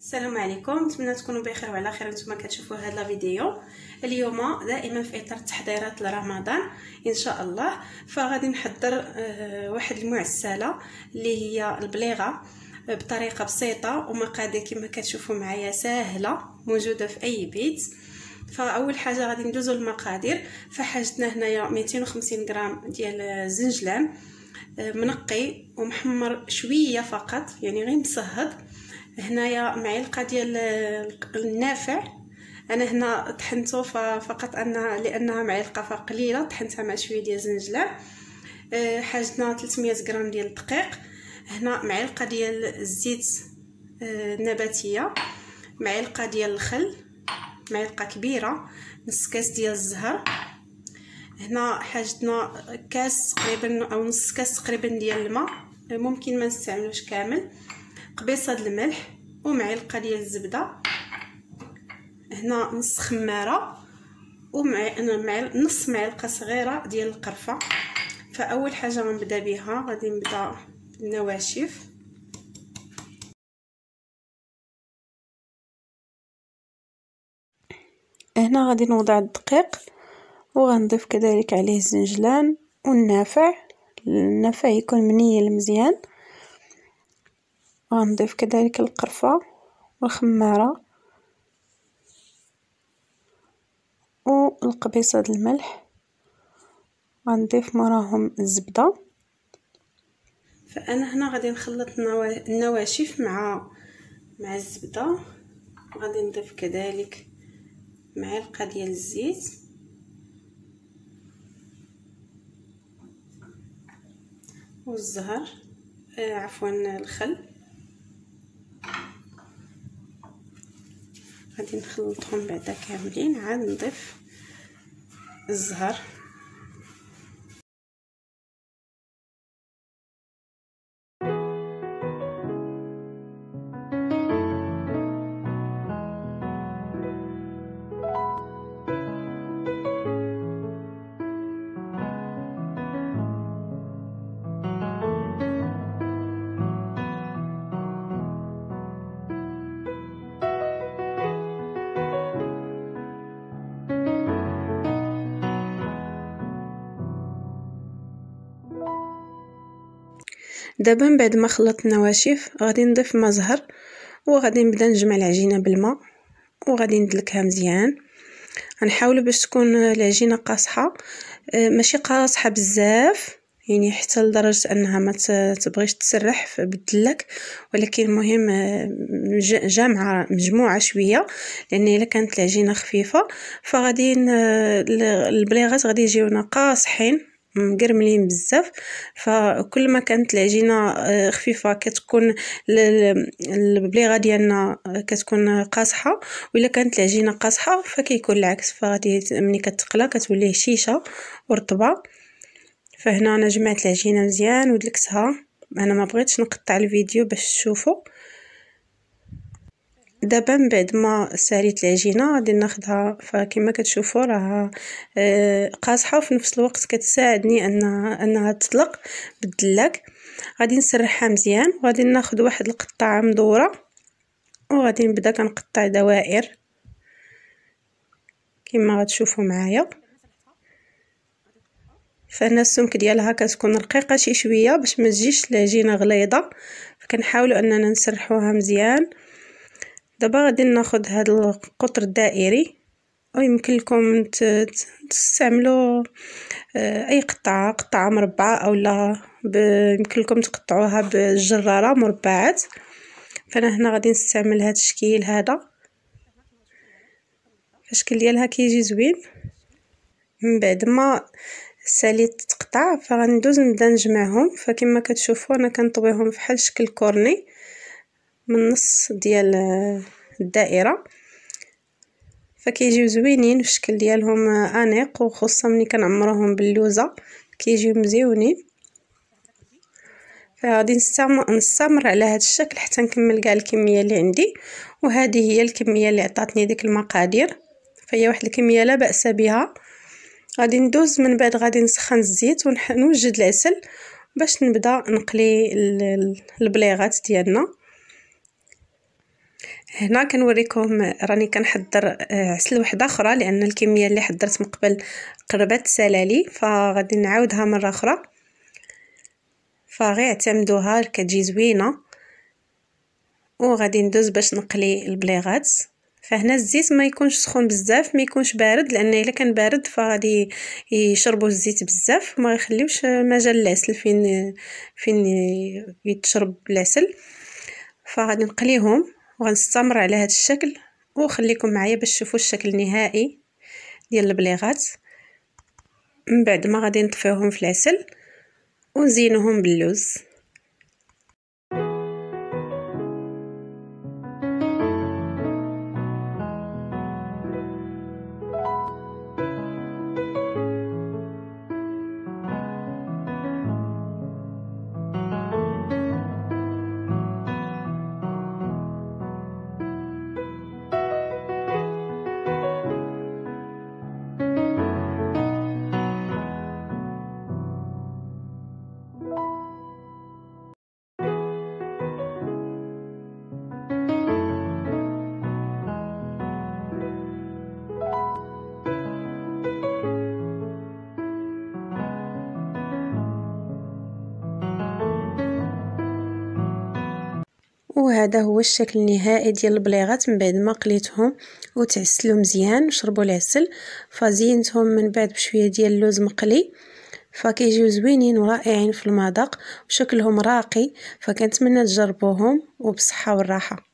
السلام عليكم، نتمنى تكونوا بخير وعلى خير. نتوما كتشوفوا هذا الفيديو اليوم دائما في اطار التحضيرات لرمضان ان شاء الله. فغادي نحضر واحد المعسله اللي هي البليغه بطريقه بسيطه ومقادير كما كتشوفوا معايا سهله موجوده في اي بيت. فاول حاجه غادي ندوزو المقادير. فحاجتنا هنايا 250 غرام ديال الزنجلان منقي ومحمر شويه فقط، يعني غير مصهد. هنايا معلقه ديال النافع، انا هنا طحنته فقط لانها معلقه فقليله، طحنتها مع شويه ديال الزنجلان. حاجتنا 300 غرام ديال الدقيق، هنا معلقه ديال الزيت النباتيه، معلقه ديال الخل، معلقه كبيره، نص كاس ديال الزهر. هنا حاجتنا كاس تقريبا او نص كاس تقريبا ديال الماء، ممكن ما نستعملوش كامل، قبيصه د الملح ومعلقه ديال الزبده، هنا نص خماره نص معلقه صغيره ديال القرفه. فاول حاجه غنبدا بها غادي نبدا بالنواشف. هنا غادي نوضع الدقيق وغنضيف كذلك عليه الزنجلان والنافع، النافع يكون منيل مزيان. غنضيف كذلك القرفه والخماره والقبيصه د الملح، غنضيف موراهم الزبده. فانا هنا غادي نخلط النواشف مع الزبده. غادي نضيف كذلك معلقه ديال الزيت والزهر، عفوا الخل. غادي نخلطهم بعدا كاملين، عاد نضيف الزهر. دابا من بعد ما خلطت النواشف غادي نضيف ما زهر وغادي نبدا نجمع العجينه بالماء وغادي ندلكها مزيان. غنحاولوا باش تكون العجينه قاصحه، ماشي قاصحه بزاف يعني حتى لدرجه انها ما تبغيش تسرح بالدلك، ولكن المهم جامعه مجموعه شويه، لان الا كانت العجينه خفيفه فغادي البليغات غادي يجيونا قاصحين مقرملين بزاف. فكل ما كانت العجينه خفيفه كتكون البليغه ديالنا كتكون قاصحه، وإلا كانت العجينه قاصحه فكيكون العكس، فغادي ملي كتقلى كتولي هشيشه ورطبه. فهنا انا جمعت العجينه مزيان ودلكتها، انا ما بغيتش نقطع الفيديو باش تشوفوا. دابا من بعد ما ساليت العجينه غادي ناخذها، فكما كتشوفوا راها قاصحه وفي نفس الوقت كتساعدني انها تطلق بالدلاك. غادي نسرحها مزيان وغادي ناخذ واحد القطعه مدوره وغادي نبدا كنقطع دوائر كما غتشوفوا معايا. فانا السمك ديالها كتكون رقيقه شي شويه باش ما تجيش العجينه غليظه، فكنحاولوا اننا نسرحوها مزيان. دابا غادي ناخذ هذا القطر الدائري، ويمكن لكم تستعملوا اي قطعه مربعه او لا يمكن لكم تقطعوها بالجراره مربعات. فانا هنا غادي نستعمل هذا الشكل هذا، الشكل ديالها كيجي زوين. من بعد ما ساليت تقطع فغندوز نبدا نجمعهم. فكما كتشوفوا انا كنطويهم بحال شكل كورني من النص ديال الدائره، فكيجيو زوينين الشكل ديالهم انيق، وخصوصا ملي كنعمروهم باللوزه كيجيو مزيونين. فغادي نستمر على هذا الشكل حتى نكمل كاع الكميه اللي عندي. وهذه هي الكميه اللي عطاتني ديك المقادير، فهي واحد الكميه لا باس بها. غادي ندوز من بعد غادي نسخن الزيت ونوجد العسل باش نبدا نقلي البليغات ديالنا. هنا كنوريكم راني كنحضر عسل وحده اخرى، لان الكميه اللي حضرت من قبل قربت سالالي، فغادي نعاودها مره اخرى. فغير اعتمدوها كتجي زوينه. وغادي ندوز باش نقلي البليغات. فهنا الزيت ما يكونش سخون بزاف، ما يكونش بارد، لان الا كان بارد فغادي يشربوا الزيت بزاف وما يخليوش مجال العسل فين يتشرب العسل. فغادي نقليهم وغنستمر على هذا الشكل، وخليكم معايا باش تشوفوا الشكل النهائي ديال البليغات. من بعد ما غادي نطفيوهم في العسل ونزينوهم باللوز. وهذا هو الشكل النهائي ديال البليغات من بعد ما قليتهم وتعسلوا مزيان وشربوا العسل. فزينتهم من بعد بشويه ديال اللوز مقلي، فكيجيو زوينين ورائعين في المذاق وشكلهم راقي. فكنتمنى تجربوهم وبصحه والراحه.